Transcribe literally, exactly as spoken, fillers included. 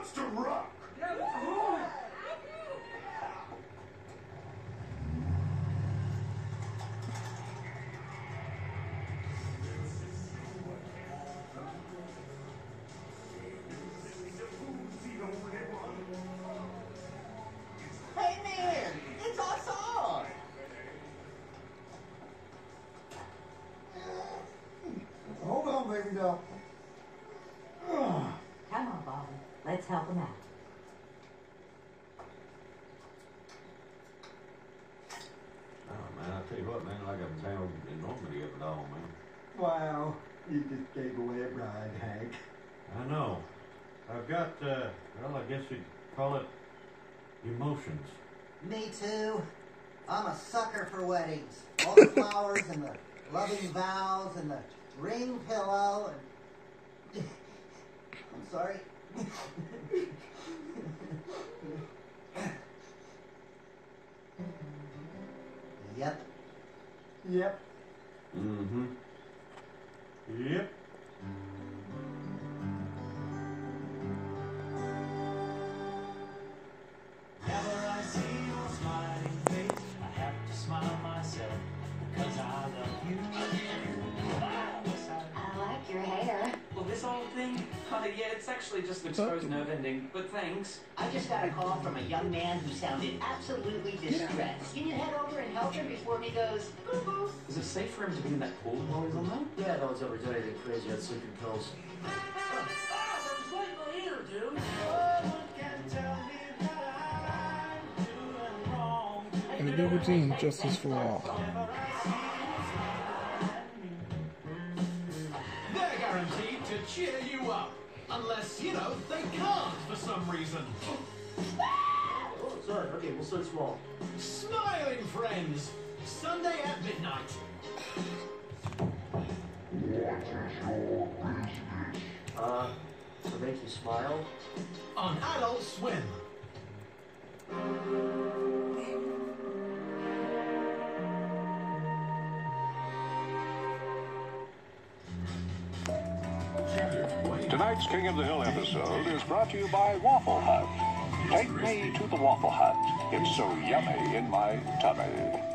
to rock. Hey man, it's awesome. Hold on, baby doll. Come on, Bobby. Let's help him out. Oh, man, I tell you what, man, like a town enormity of it all, man. Wow, you just gave away a bride, Hank. I know. I've got, uh, well, I guess you'd call it emotions. Me too. I'm a sucker for weddings. All the flowers and the loving vows and the ring pillow and... I'm sorry. Yep. Yep. Mm-hmm. Yep. Whenever I see your smiling face, I have to smile myself because I love you. I like your hair. Well, this whole thing? Uh, yeah, it's actually just an exposed nerve ending, but thanks. I just got a call from a young man who sounded absolutely distressed. Can you head over and help him before he goes boo-boo? Is it safe for him to be in that pool while he's on there? Yeah, no one's ever done anything crazy on sleeping pills. And the good routine, justice for all. They're guaranteed to cheer you up. Unless, you know, they can't for some reason. Oh, sorry. Okay, we'll start small. Smiling Friends. Sunday at midnight. Uh, to make you smile? On Adult Swim. Tonight's King of the Hill episode is brought to you by Waffle Hut. Take me to the Waffle Hut. It's so yummy in my tummy.